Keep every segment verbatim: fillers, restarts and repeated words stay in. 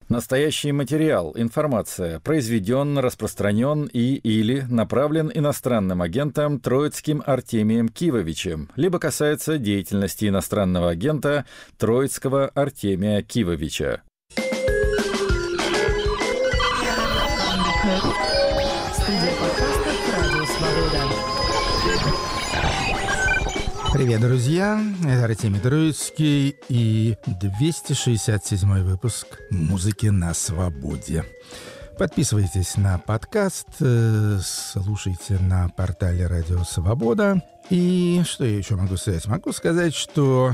Настоящий материал, информация произведен, распространен и или направлен иностранным агентом Троицким Артемием Кивовичем, либо касается деятельности иностранного агента Троицкого Артемия Кивовича. Студия подкастов «Радио Свобода». Привет, друзья! Это Артемий Троицкий и двести шестьдесят седьмой выпуск «Музыки на свободе». Подписывайтесь на подкаст, слушайте на портале «Радио Свобода». И что я еще могу сказать? Могу сказать, что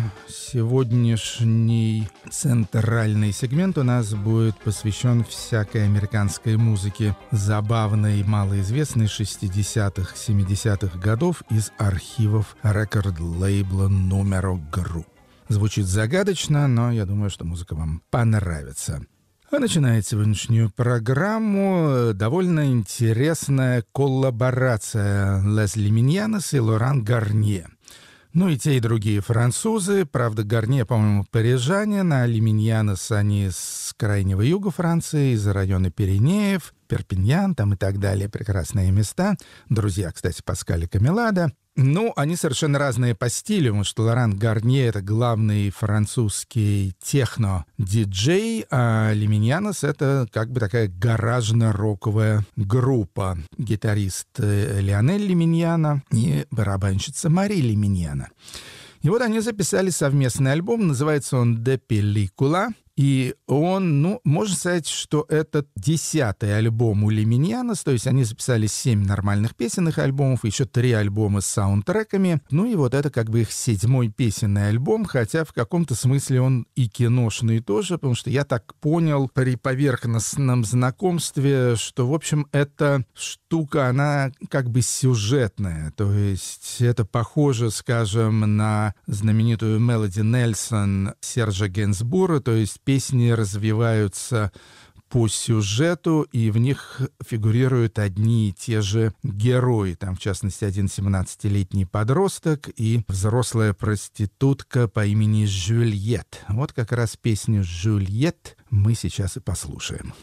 сегодняшний центральный сегмент у нас будет посвящен всякой американской музыке, забавной, малоизвестной шестидесятых, семидесятых годов из архивов рекорд-лейбла Numero Group. Звучит загадочно, но я думаю, что музыка вам понравится. А начинает сегодняшнюю программу довольно интересная коллаборация Лесли Миньянес и Лоран Гарнье. Ну и те, и другие французы. Правда, Гарнье, по-моему, парижанин, а Миньянес они с крайнего юга Франции, из района Пиренеев, Перпиньян там и так далее. Прекрасные места. Друзья, кстати, Паскаль и Камилада. Ну, они совершенно разные по стилю, потому что Лоран Гарнье — это главный французский техно-диджей, а Миньянес — это как бы такая гаражно-роковая группа. Гитарист Лионель Лиминьяна и барабанщица Мари Лиминьяна. И вот они записали совместный альбом, называется он «De Película». И он, ну, можно сказать, что это десятый альбом у Лиминьянес, то есть они записали семь нормальных песенных альбомов, еще три альбома с саундтреками, ну и вот это как бы их седьмой песенный альбом, хотя в каком-то смысле он и киношный тоже, потому что я так понял при поверхностном знакомстве, что, в общем, эта штука, она как бы сюжетная, то есть это похоже, скажем, на знаменитую «Мелоди Нельсон» Сержа Генсбура, то есть песни развиваются по сюжету, и в них фигурируют одни и те же герои. Там, в частности, один семнадцатилетний подросток и взрослая проститутка по имени Жюльет. Вот как раз песню «Жюльет» мы сейчас и послушаем.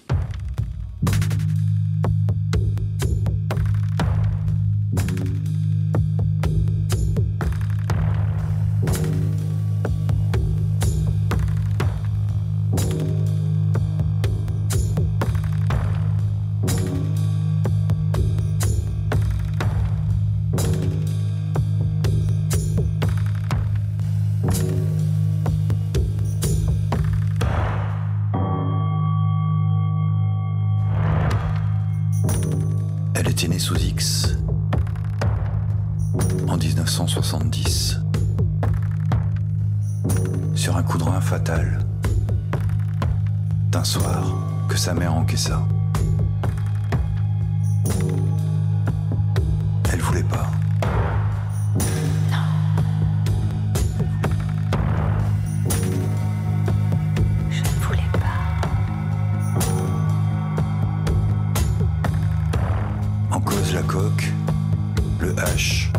Elle était née sous X en dix-neuf cent soixante-dix sur un coup de rein fatal d'un soir que sa mère encaissa. Elle voulait pas. La coque, le hash,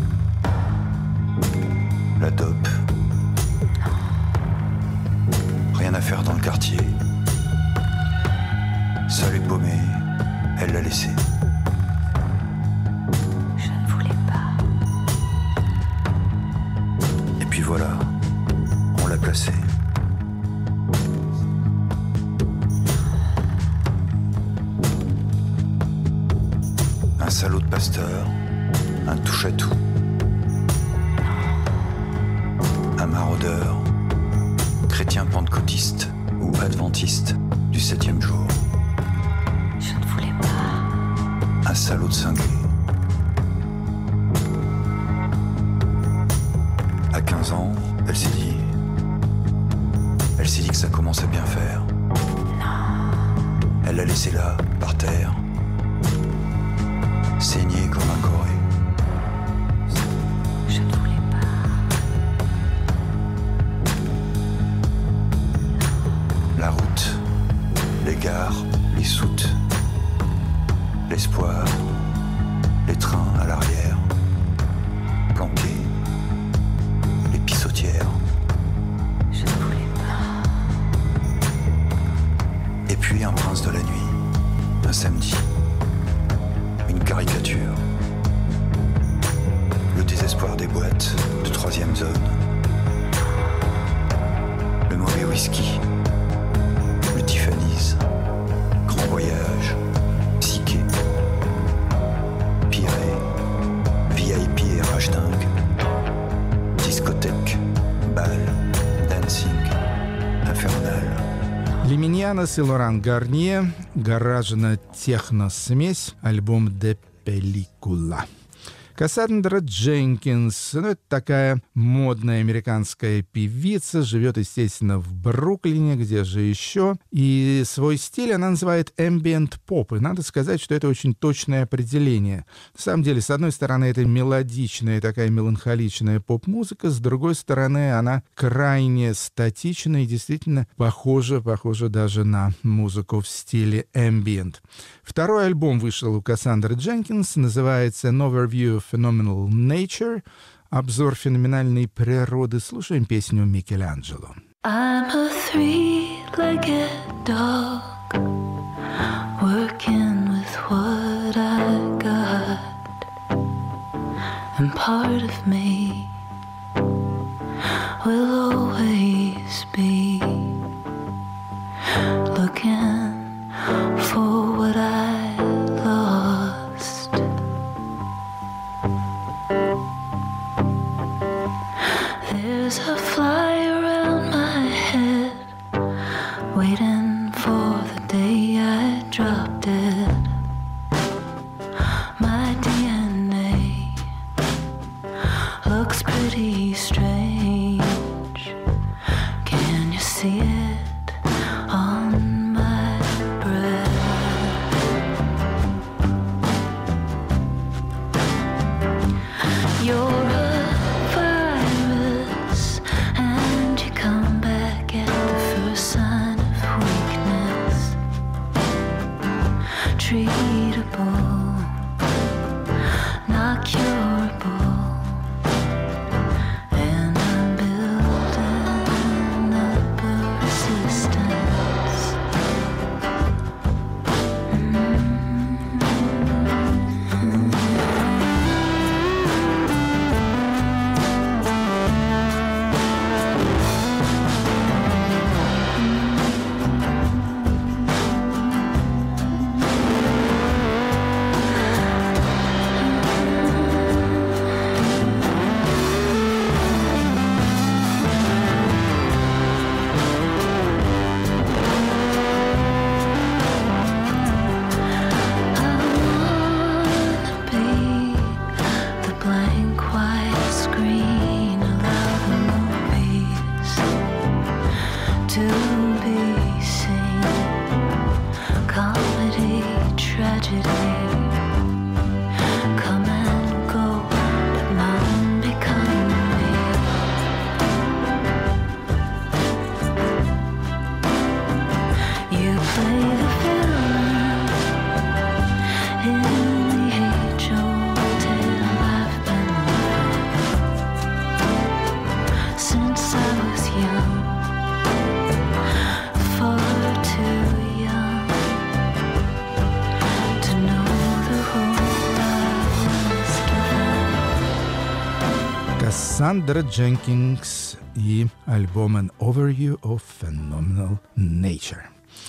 la dope. Rien à faire dans le quartier. Seule et paumée, elle l'a laissé. Je ne voulais pas. Et puis voilà, on l'a placée. Un salaud de pasteur, un touche-à-tout, un maraudeur, chrétien pentecôtiste ou adventiste du septième jour. Je ne voulais pas. Un salaud de cinglé. À quinze ans, elle s'est dit, elle s'est dit que ça commençait à bien faire. Non. Elle l'a laissé là, par terre, saigné comme un coré. Je ne voulais pas. La route, les gares, les soutes, l'espoir, les trains à l'arrière, planqués, les pissotières. Je ne voulais pas. Et puis un prince de la nuit, un samedi, une caricature, le désespoir des boîtes de troisième zone, le mauvais whisky, le Tiffany's, grand voyage, psyché, piré, V I P et rage dingue, discothèque, bal, dancing, infernal. Лиминьянос и Лоран Гарнье, гаражно-техно-смесь, альбом «De Película». Кассандра Дженкинс, ну, это такая модная американская певица, живет, естественно, в Бруклине, где же еще. И свой стиль она называет ambient pop. И надо сказать, что это очень точное определение. На самом деле, с одной стороны, это мелодичная, такая меланхоличная поп-музыка, с другой стороны, она крайне статична и действительно похожа, похожа даже на музыку в стиле ambient. Второй альбом вышел у Кассандры Дженкинс, называется «An Overview of Phenomenal Nature», обзор феноменальной природы. Слушаем песню Микеланджело. I'm a three-legged dog working with what I got, and part of me will always be looking for what I lost. There's a fly around my head, waiting for the day I drop dead. My D N A looks pretty strange. Can you see it on my breath? You're a virus, and you come back at the first sign of weakness. Treatable, not curable, and I'm building up a resistance. Кассандра Дженкинс и альбом «An Overview of Phenomenal Nature».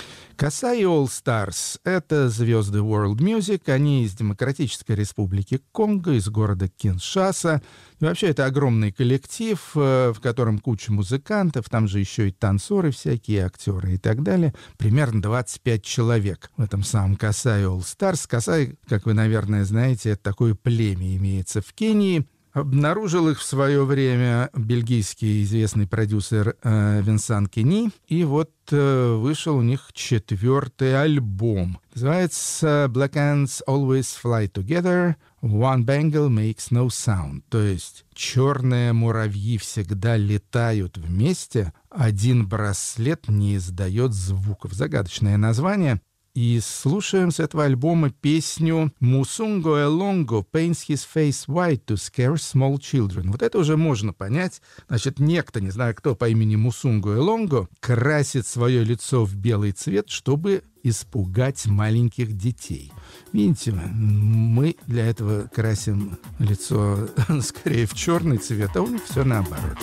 Каса и All Stars — это звезды World Music, они из Демократической Республики Конго, из города Киншаса. И вообще это огромный коллектив, в котором куча музыкантов, там же еще и танцоры всякие, актеры и так далее. Примерно двадцать пять человек в этом самом Каса и All Stars. Каса, как вы, наверное, знаете, это такое племя имеется в Кении. Обнаружил их в свое время бельгийский известный продюсер э, Винсан Кени. И вот э, вышел у них четвертый альбом. Называется «Black Ants Always Fly Together, One Bangle Makes No Sound». То есть черные муравьи всегда летают вместе, один браслет не издает звуков. Загадочное название. И слушаем с этого альбома песню «Musungo Elongo paints his face white to scare small children». Вот это уже можно понять. Значит, некто, не знаю кто, по имени Мусунго Элонго, красит свое лицо в белый цвет, чтобы испугать маленьких детей. Видите, мы для этого красим лицо скорее в черный цвет, а у них все наоборот.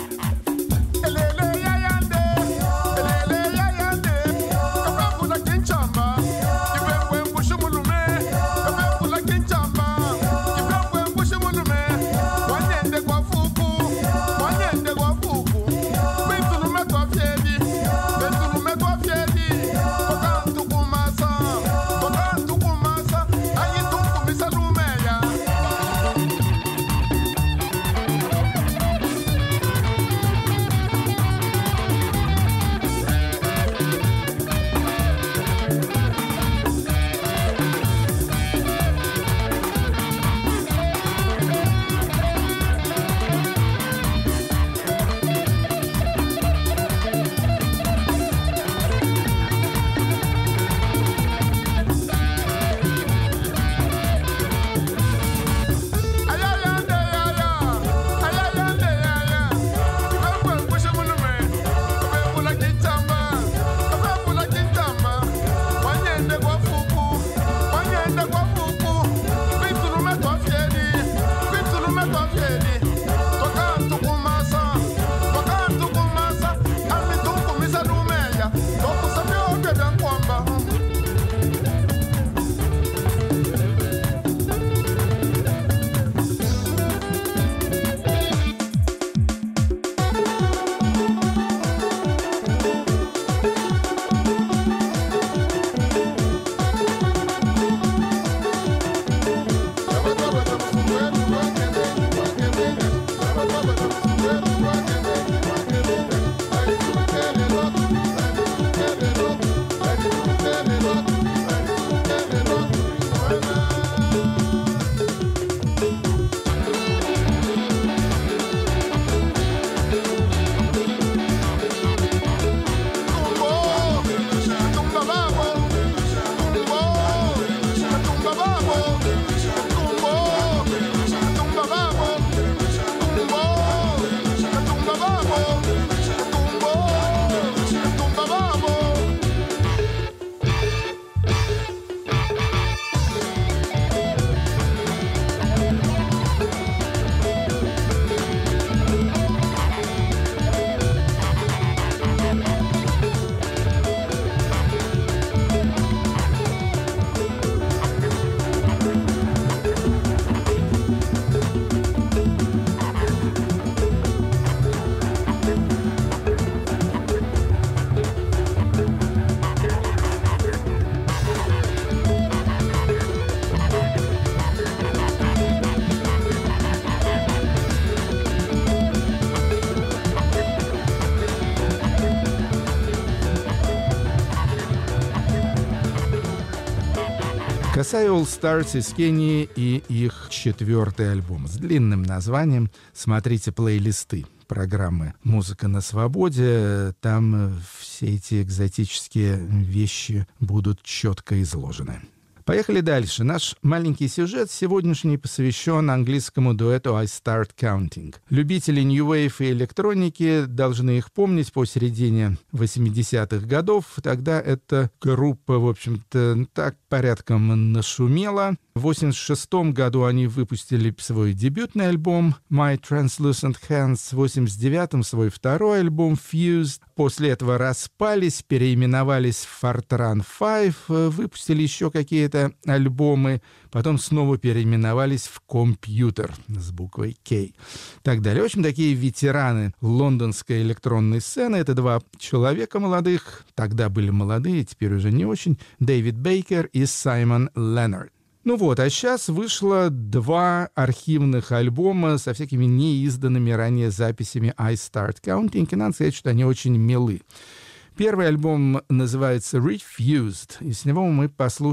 Kasai All Stars из Кении и их четвертый альбом с длинным названием. Смотрите плейлисты программы «Музыка на свободе». Там все эти экзотические вещи будут четко изложены. Поехали дальше. Наш маленький сюжет сегодняшний посвящен английскому дуэту I Start Counting. Любители New Wave и электроники должны их помнить по середине восьмидесятых годов. Тогда эта группа, в общем-то, так порядком нашумела. В восемьдесят шестом году они выпустили свой дебютный альбом My Translucent Hands, в восемьдесят девятом свой второй альбом Fused. После этого распались, переименовались в Fortran пять, выпустили еще какие-то альбомы, потом снова переименовались в Computer с буквой K. И так далее. В общем, такие ветераны лондонской электронной сцены. Это два человека молодых, тогда были молодые, теперь уже не очень, Дэвид Бейкер и Саймон Леннард. Ну вот, а сейчас вышло два архивных альбома со всякими неизданными ранее записями I Start Counting, и надо сказать, что они очень милы. Первый альбом называется Refused, и с него мы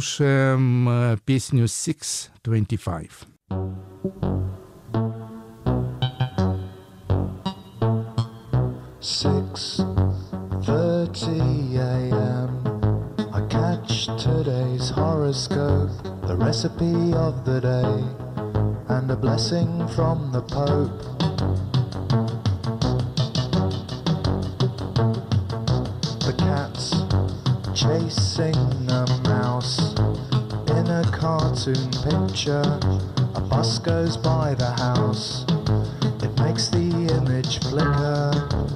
послушаем песню six twenty-five. six thirty a.m. I catch catch today's horoscope, the recipe of the day, and a blessing from the Pope. The cat's chasing a mouse in a cartoon picture. A bus goes by the house, it makes the image flicker.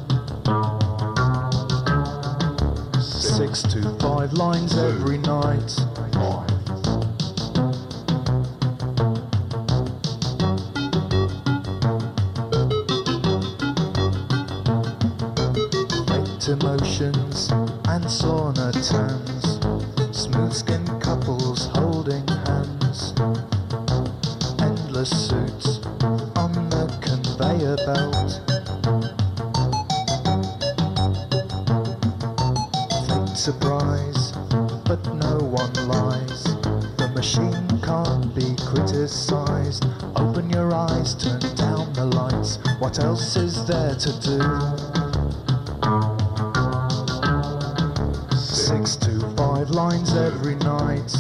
Six to five lines every night. Faked emotions and sauna tans, smooth skin couples holding hands, endless suits on the conveyor belt. Surprise, but no one lies. The machine can't be criticized. Open your eyes, turn down the lights. What else is there to do? Six to five lines every night.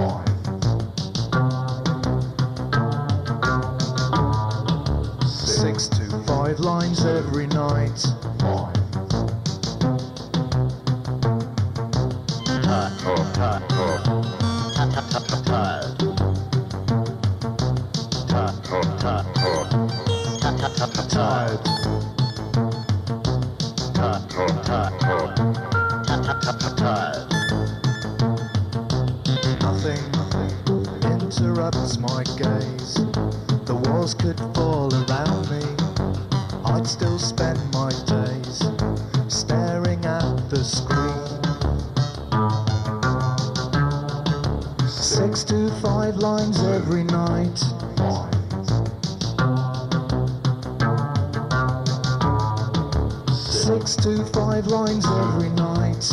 Six to five lines every night. Tired. Nothing interrupts my gaze. The walls could fall around me. I'd still spend my days staring at the screen. Six to five lines every night. Six to five lines every night.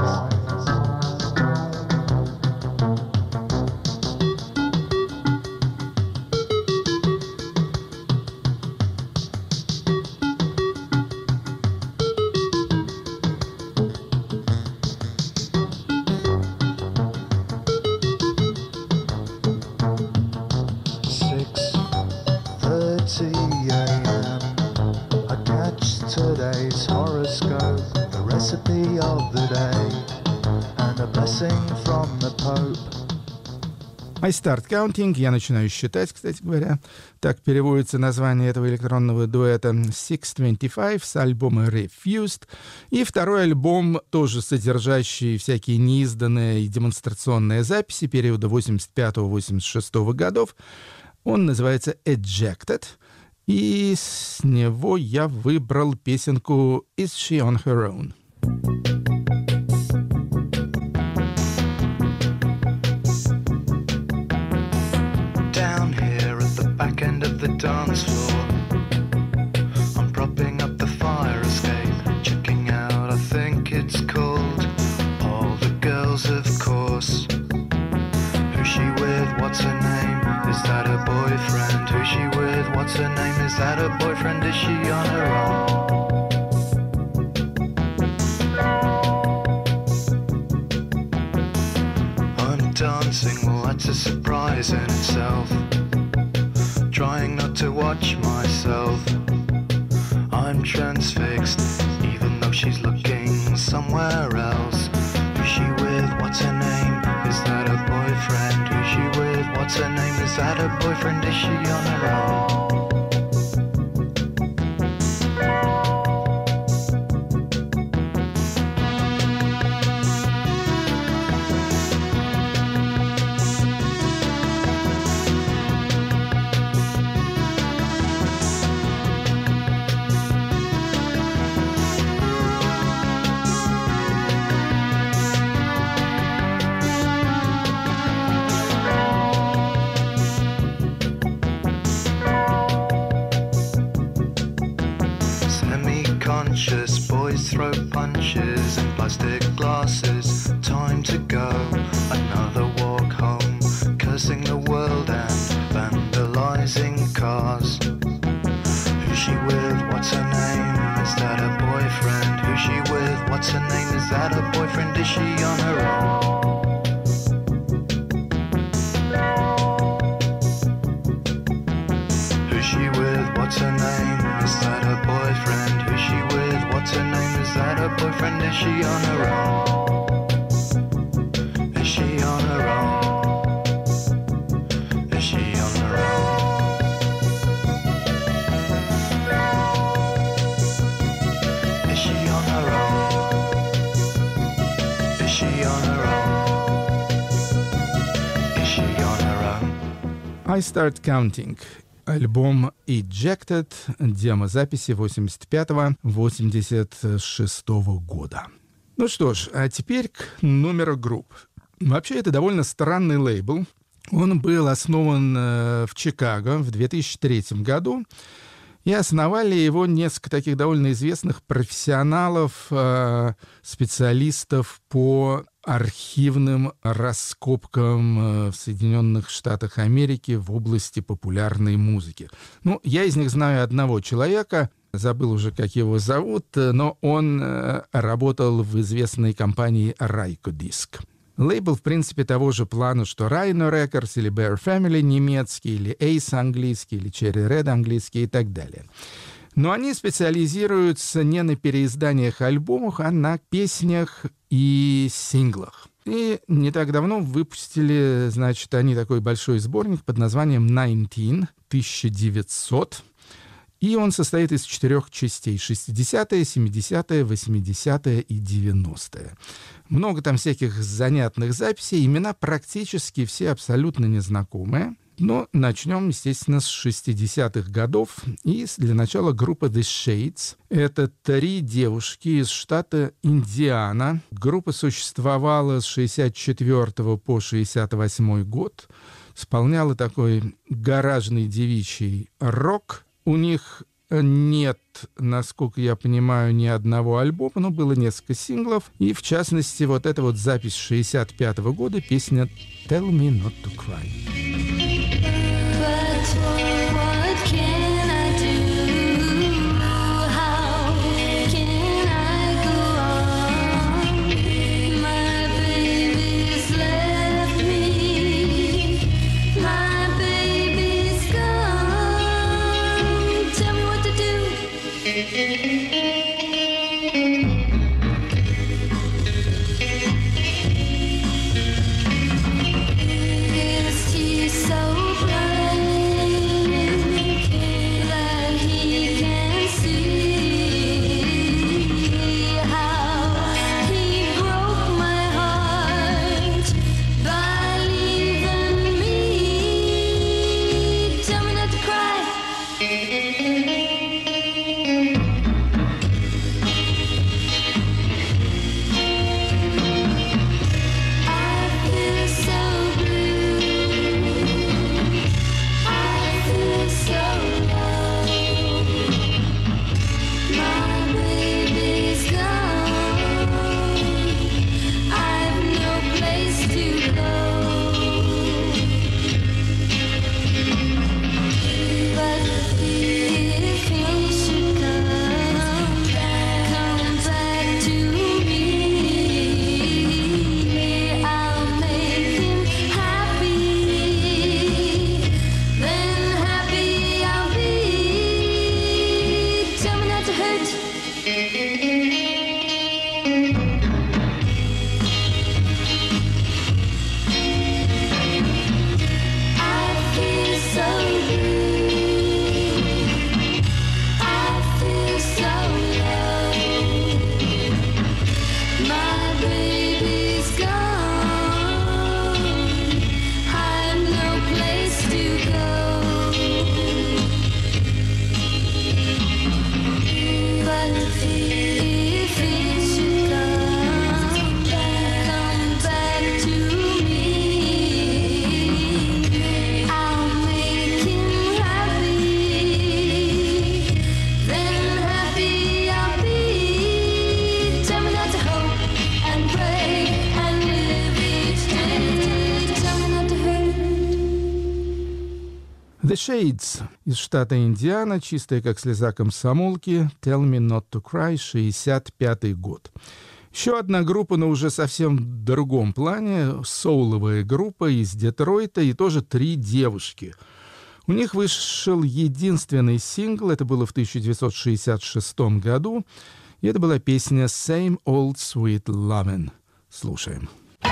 Six thirty a m I catch today's horoscope, the recipe of the day, and a blessing from the Pope. I start counting, я начинаю считать, кстати говоря. Так переводится название этого электронного дуэта Six Twenty Five с альбома Refused. И второй альбом, тоже содержащий всякие неизданные и демонстрационные записи периода восемьдесят пятого — восемьдесят шестого годов. Он называется Ejected. И с него я выбрал песенку Is She on Her Own? Down here at the back end of the dance floor, I'm propping up the fire escape, checking out, I think it's called All the Girls, of course. Who's she with? What's her name? Is that her boyfriend? Who's she with? What's her name? Is that her boyfriend? Is she on her own? I'm dancing, well that's a surprise in itself. Trying not to watch myself. I'm transfixed, even though she's looking somewhere else. Who's she with? What's her name? Is that her boyfriend? Who's she with? What's her name? Is that her boyfriend? Is she on her own? a boyfriend? Is she on her own? Is she on her own? Is she on her own? Is she on her own? Is she on her own? Is she on her own? I Start Counting. Альбом Ejected, демозаписи восемьдесят пятого — восемьдесят шестого года. Ну что ж, а теперь к номеру групп. Вообще, это довольно странный лейбл. Он был основан э, в Чикаго в две тысячи третьем году, и основали его несколько таких довольно известных профессионалов, э, специалистов по архивным раскопкам э, в Соединенных Штатах Америки в области популярной музыки. Ну, я из них знаю одного человека, забыл уже, как его зовут, но он э, работал в известной компании Rykodisc. Лейбл, в принципе, того же плана, что Rhino Records или Bear Family немецкий, или Ace английский, или Cherry Red английский и так далее. Но они специализируются не на переизданиях альбомов, а на песнях и синглах. И не так давно выпустили, значит, они такой большой сборник под названием девятнадцать, тысяча девятьсот. И он состоит из четырех частей: шестидесятые, семидесятые, восьмидесятые и девяностые. Много там всяких занятных записей, имена практически все абсолютно незнакомые. Но начнем, естественно, с шестидесятых годов. И для начала группа The Shades. Это три девушки из штата Индиана. Группа существовала с шестьдесят четвёртого по шестьдесят восьмой год. Исполняла такой гаражный девичий рок. У них нет, насколько я понимаю, ни одного альбома, но было несколько синглов. И, в частности, вот эта вот запись шестьдесят пятого года, песня «Tell me not to cry». The Shades из штата Индиана, чистая как слеза комсомолки, Tell Me Not to Cry, шестьдесят пятый год. Еще одна группа, но уже совсем в другом плане, соуловая группа из Детройта, и тоже три девушки. У них вышел единственный сингл, это было в тысяча девятьсот шестьдесят шестом году, И это была песня «Same Old Sweet Lovin'». Слушаем.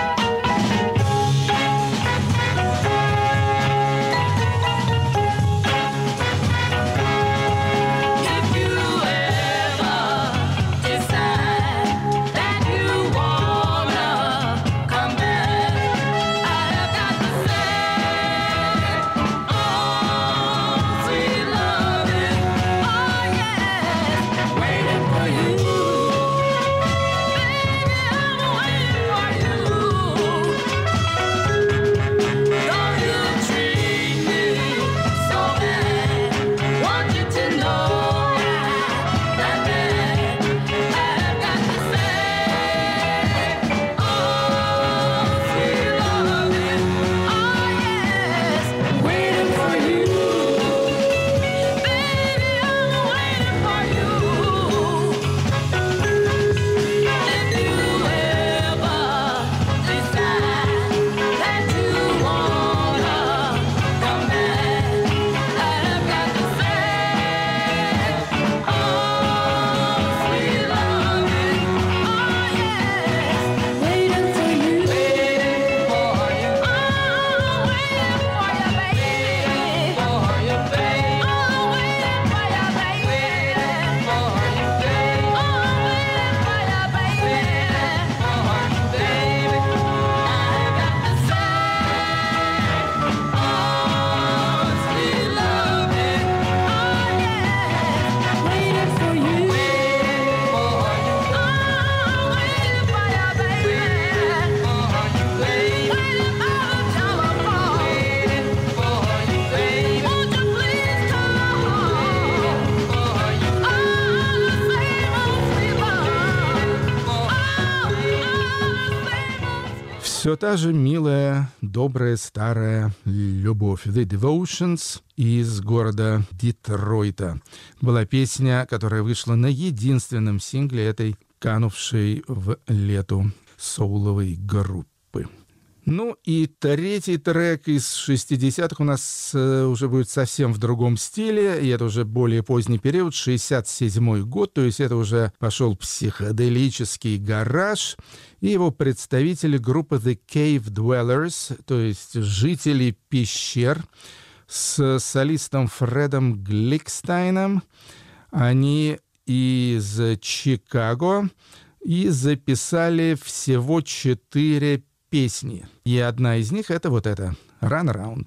Все та же милая, добрая, старая любовь. The Devotions из города Детройта. Была песня, которая вышла на единственном сингле этой канувшей в лету соуловой группы. Ну и третий трек из шестидесятых у нас э, уже будет совсем в другом стиле, и это уже более поздний период, шестьдесят седьмой год, то есть это уже пошел психоделический гараж, и его представители группы The Cave Dwellers, то есть жители пещер, с солистом Фредом Гликстайном. Они из Чикаго и записали всего четыре песни. И одна из них — это вот эта «Run Around».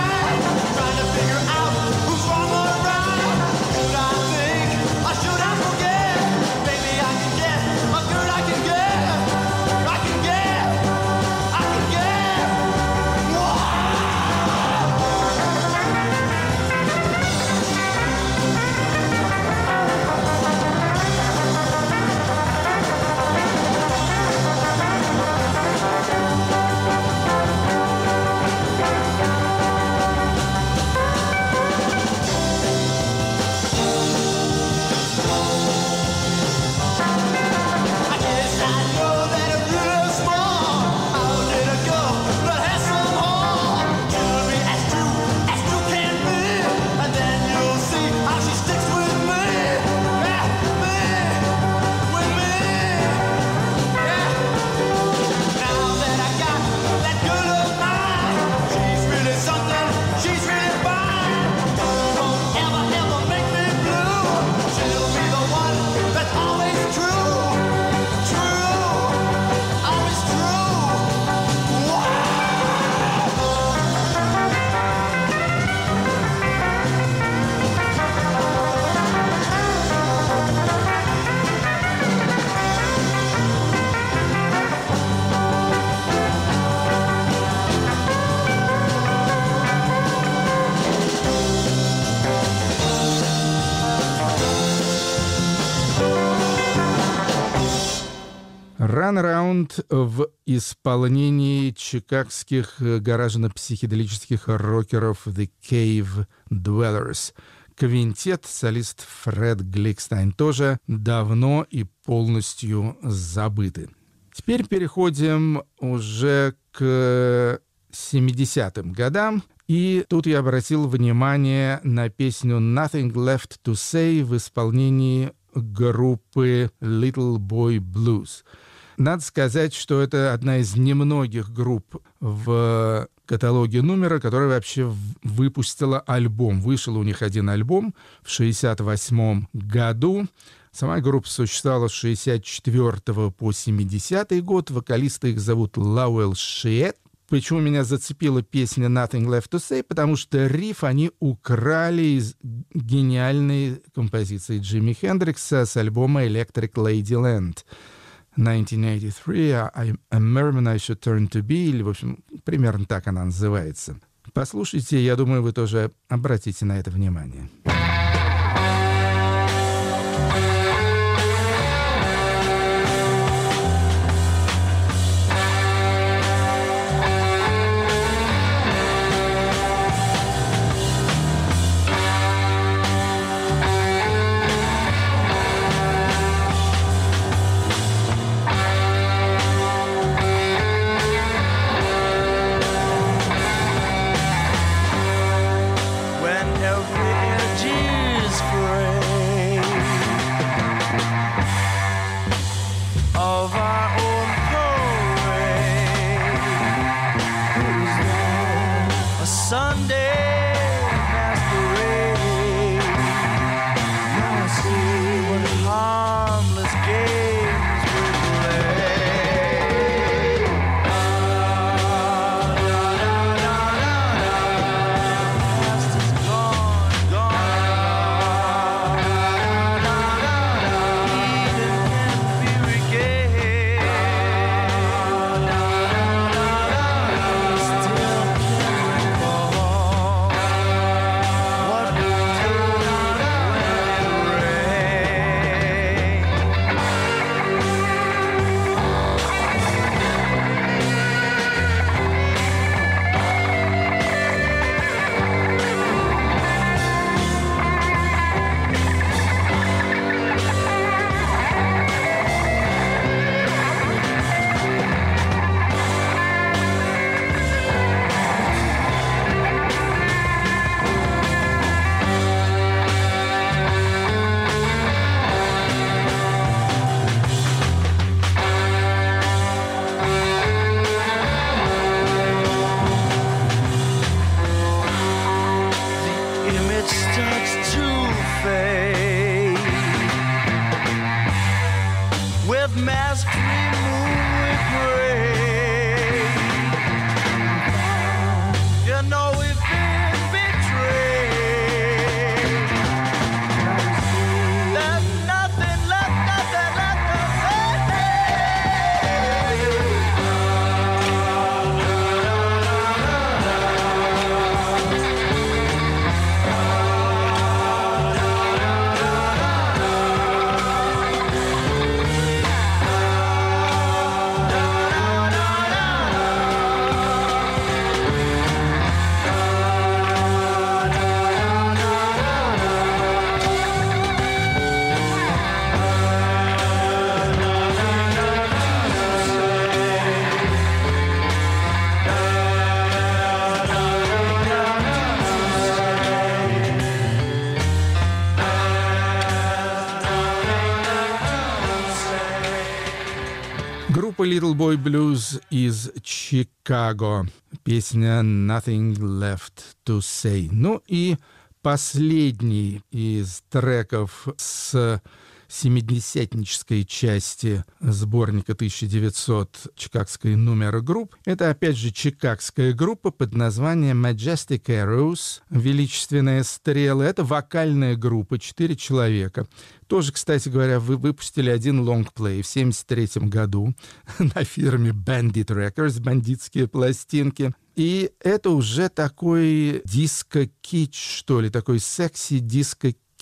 Figure out who's wrong or right. Should I think Runaround в исполнении чикагских гаражно-психоделических рокеров The Cave Dwellers. Квинтет, солист Фред Гликстайн, тоже давно и полностью забыты. Теперь переходим уже к семидесятым годам. И тут я обратил внимание на песню «Nothing Left to Say» в исполнении группы Little Boy Blues. Надо сказать, что это одна из немногих групп в каталоге «Numero», которая вообще выпустила альбом. Вышел у них один альбом в шестьдесят восьмом году. Сама группа существовала с шестьдесят четвёртого по семидесятый год. Вокалиста их зовут Лауэлл Шиет. Почему меня зацепила песня «Nothing Left to Say»? Потому что риф они украли из гениальной композиции Джимми Хендрикса с альбома «Electric Ladyland». nineteen eighty-three, I'm a merman I should turn to be, или, в общем, примерно так она называется. Послушайте, я думаю, вы тоже обратите на это внимание. Группа Little Boy Blues из Чикаго. Песня «Nothing Left to Say». Ну и последний из треков с семидесятнической части сборника тысяча девятьсот чикагской «Numero» групп. Это, опять же, чикагская группа под названием Majestic Arrows, величественные стрелы. Это вокальная группа, четыре человека. Тоже, кстати говоря, вы выпустили один лонгплей в семьдесят третьем году на фирме Bandit Records, бандитские пластинки. И это уже такой диско-кич, что ли, такой секси-диско-кич.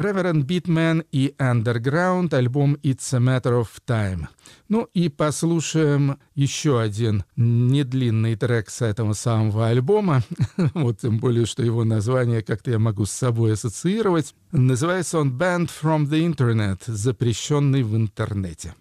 Reverend Beatman и Underground, альбом It's a Matter of Time. Ну и послушаем еще один недлинный трек с этого самого альбома. Вот тем более, что его название как-то я могу с собой ассоциировать. Называется он Banned from the Internet, запрещенный в интернете.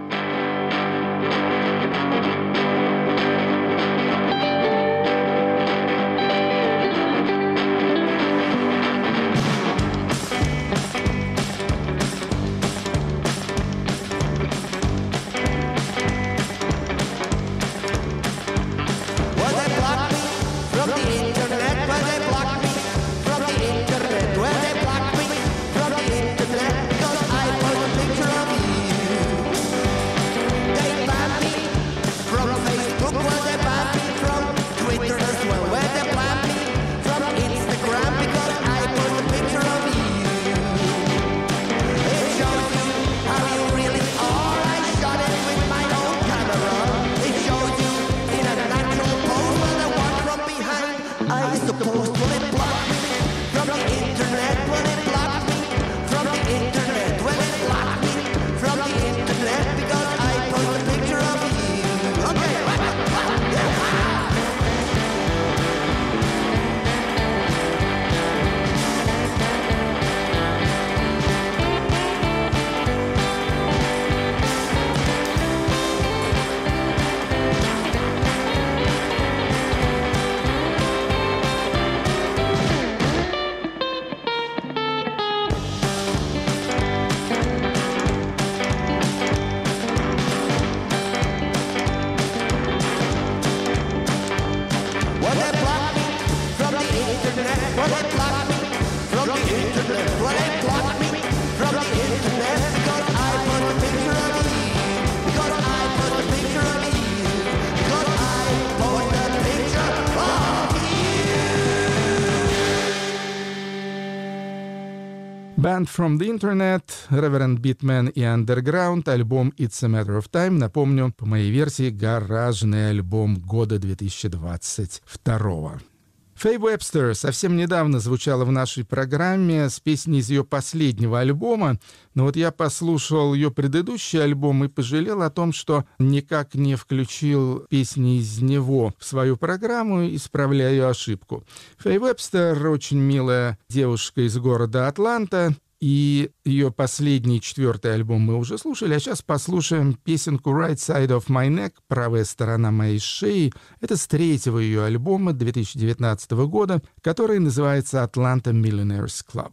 Banned from the Internet, Reverend Beatman и Underground, альбом It's a Matter of Time. Напомню, по моей версии, гаражный альбом года две тысячи двадцать второго. Фэй Уэбстер совсем недавно звучала в нашей программе с песней из ее последнего альбома, но вот я послушал ее предыдущий альбом и пожалел о том, что никак не включил песни из него в свою программу, исправляю ошибку. Фэй Уэбстер очень милая девушка из города Атланта, и ее последний, четвертый альбом мы уже слушали, а сейчас послушаем песенку «Right Side of My Neck», «Правая сторона моей шеи». Это с третьего ее альбома две тысячи девятнадцатого года, который называется «Atlanta Millionaires Club».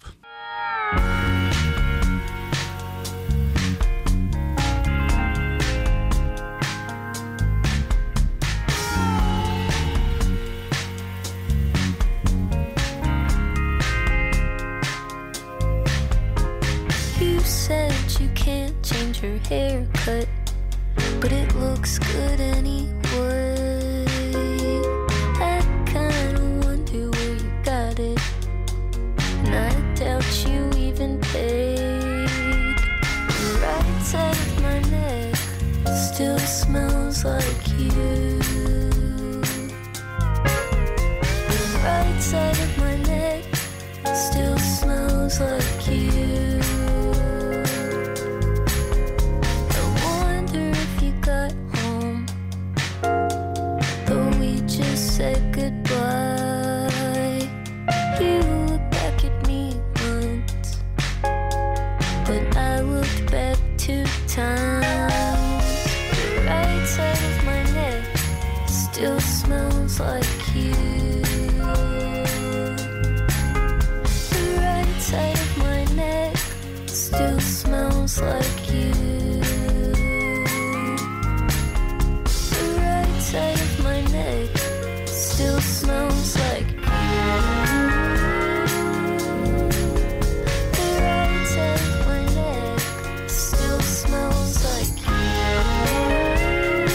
Said you can't change your haircut, but it looks good anyway. I kinda wonder where you got it, and I doubt you even paid. The right side of my neck still smells like you. The right side of my neck still smells like you. Said goodbye. You looked back at me once, but I looked back two times. The right side of my neck still smells like you. The right side of my neck still smells like you. The right side of my neck still smells like you. The right side of my neck still smells like you.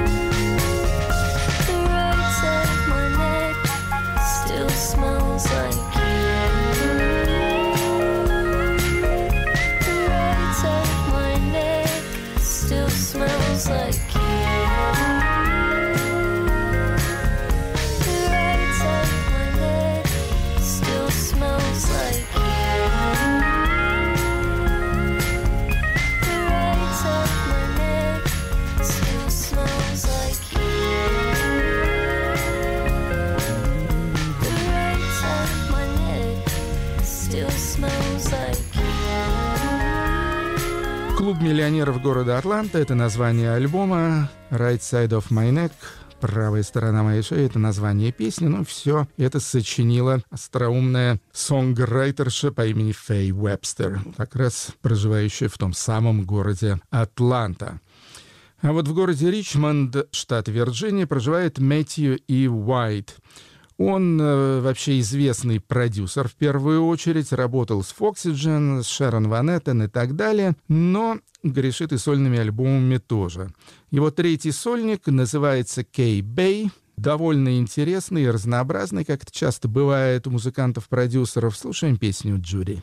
The right side of my neck still smells like you. The right side of my neck still smells like you. Клуб миллионеров города Атланта — это название альбома. Right Side of My Neck — правая сторона моей шеи — это название песни. Но все это сочинила остроумная сонграйтерша по имени Фэй Уэбстер, как раз проживающая в том самом городе Атланта. А вот в городе Ричмонд, штат Вирджиния, проживает Мэтью И. Уайт. Он э, вообще известный продюсер в первую очередь, работал с Foxygen, с Шерон Ван Эттен и так далее, но грешит и сольными альбомами тоже. Его третий сольник называется K-Bay, довольно интересный и разнообразный, как это часто бывает у музыкантов-продюсеров. Слушаем песню «Джуди».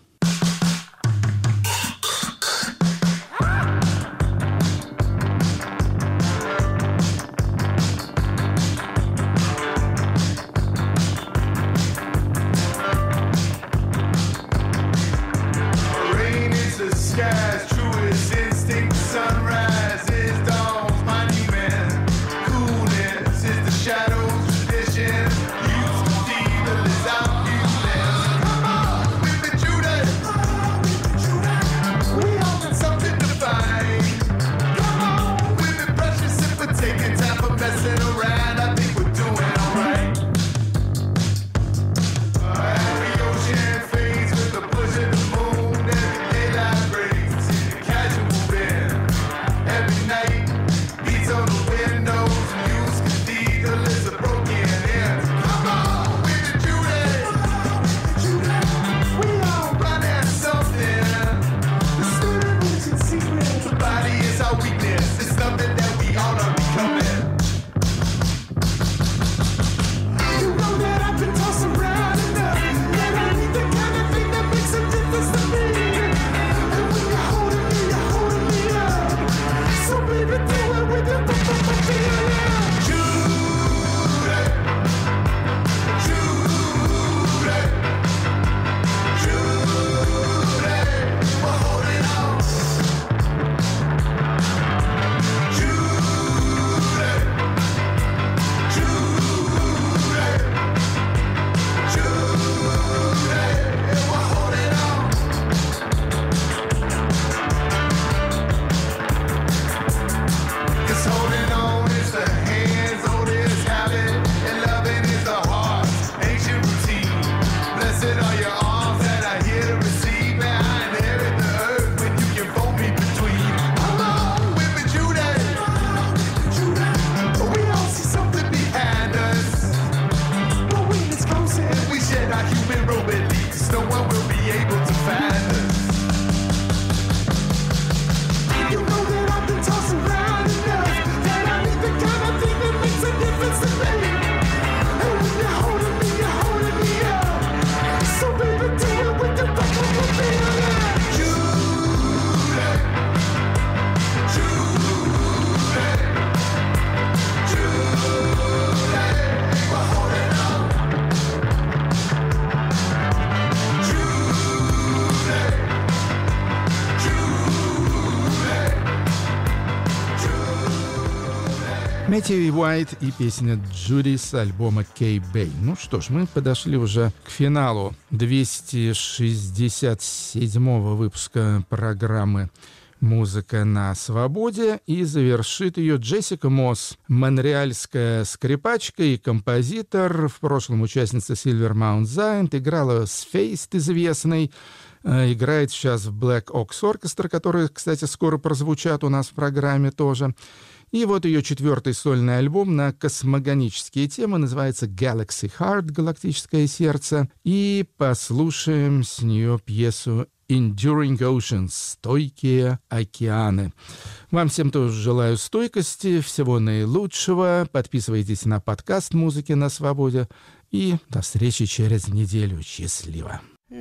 Мэтью Уайт и песня «Джуди» с альбома K-Bay. Ну что ж, мы подошли уже к финалу двести шестьдесят седьмого выпуска программы «Музыка на свободе», и завершит ее Джессика Мосс, монреальская скрипачка и композитор, в прошлом участница Silver Mount Giant, играла с Feist известной, играет сейчас в Black Ox Orchestra, которые, кстати, скоро прозвучат у нас в программе тоже. И вот ее четвертый сольный альбом на космогонические темы называется Galaxy Heart, галактическое сердце. И послушаем с нее пьесу Enduring Oceans, стойкие океаны. Вам всем тоже желаю стойкости, всего наилучшего. Подписывайтесь на подкаст «Музыки на свободе». И до встречи через неделю. Счастливо.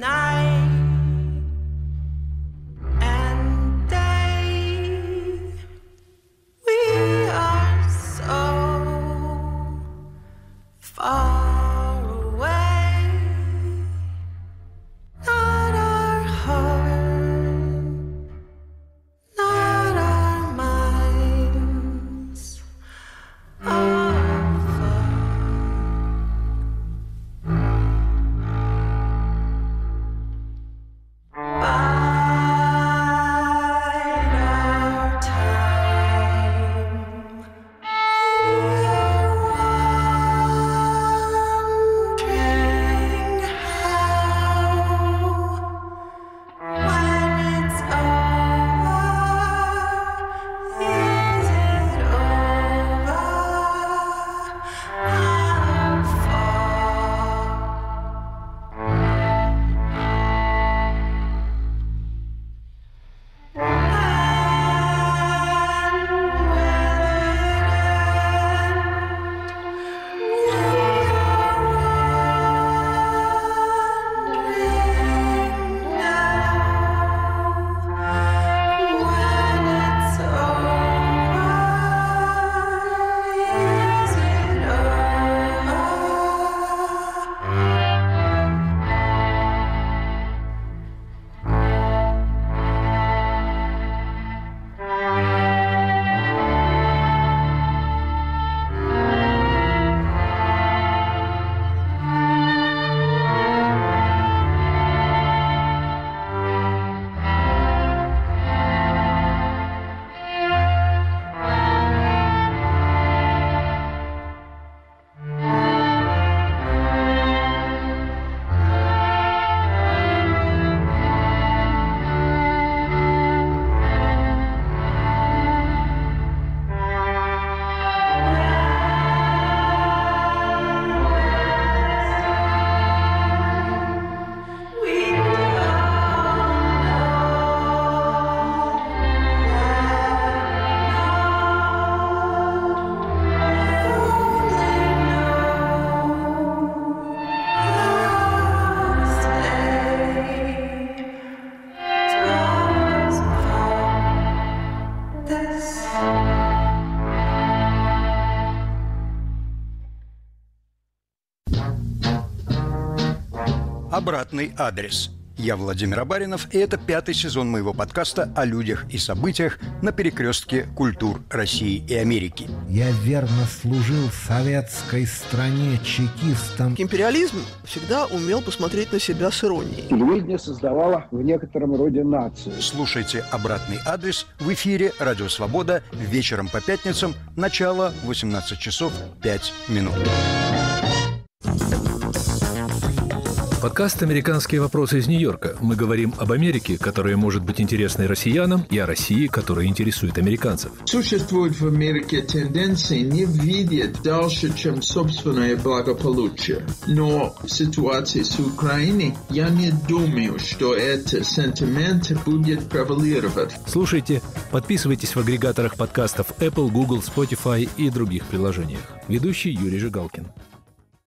We are so far away, not our heart, not our minds, are far. Bye. Обратный адрес. Я Владимир Абаринов, и это пятый сезон моего подкаста о людях и событиях на перекрестке культур России и Америки. Я верно служил советской стране чекистом. Империализм всегда умел посмотреть на себя с иронией. Телевидение создавало в некотором роде нацию. Слушайте «Обратный адрес» в эфире «Радио Свобода» вечером по пятницам, начало восемнадцать часов пять минут. Подкаст «Американские вопросы» из Нью-Йорка. Мы говорим об Америке, которая может быть интересной россиянам, и о России, которая интересует американцев. Существует в Америке тенденция не видеть дальше, чем собственное благополучие. Но в ситуации с Украиной я не думаю, что этот сентимент будет превалировать. Слушайте, подписывайтесь в агрегаторах подкастов Apple, Google, Spotify и других приложениях. Ведущий Юрий Жигалкин.